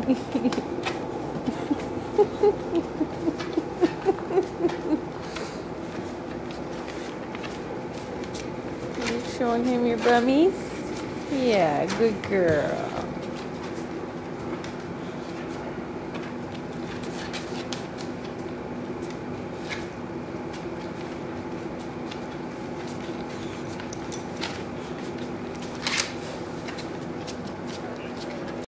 You showing him your bummies? Yeah, good girl.